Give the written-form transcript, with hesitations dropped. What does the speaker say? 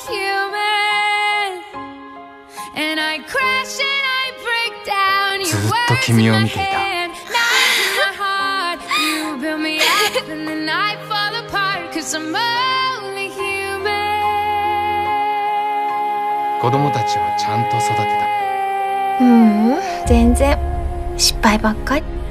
ずっと君を見ていた。子供たちをちゃんと育てた。 全然失敗ばっかり。